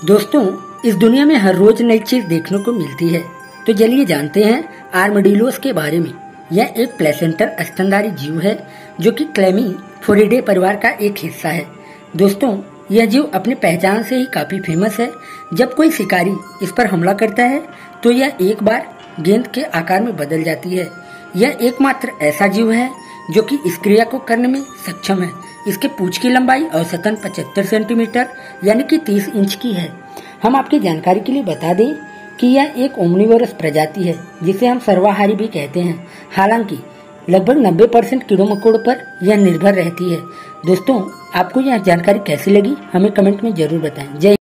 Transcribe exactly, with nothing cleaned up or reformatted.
दोस्तों, इस दुनिया में हर रोज नई चीज देखने को मिलती है। तो चलिए जानते हैं आर्मडिलोस के बारे में। यह एक प्लेसेंटर स्तनधारी जीव है जो कि क्लेमिफोरिडे परिवार का एक हिस्सा है। दोस्तों, यह जीव अपनी पहचान से ही काफी फेमस है। जब कोई शिकारी इस पर हमला करता है तो यह एक बार गेंद के आकार में बदल जाती है। यह एकमात्र ऐसा जीव है जो कि इस क्रिया को करने में सक्षम है। इसके पूंछ की लंबाई औसतन पचहत्तर सेंटीमीटर यानी कि तीस इंच की है। हम आपकी जानकारी के लिए बता दें कि यह एक ओमनिवोरस प्रजाति है जिसे हम सर्वाहारी भी कहते हैं। हालांकि लगभग नब्बे परसेंट कीड़ों मकोड़ों पर यह निर्भर रहती है। दोस्तों, आपको यह जानकारी कैसी लगी हमें कमेंट में जरूर बताएं। जय